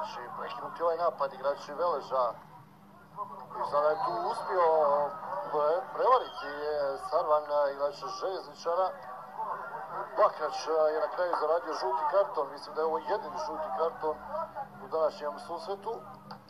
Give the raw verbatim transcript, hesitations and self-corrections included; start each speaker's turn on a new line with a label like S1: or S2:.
S1: Znači, prekinuti ovaj napad igrači Veleža. I sada je tu uspio prevariti Sarvan, igrača Željezničara. Bakrač je na kraju zaradio žuti karton, mislim da je ovo jedini žuti karton u današnjem susretu.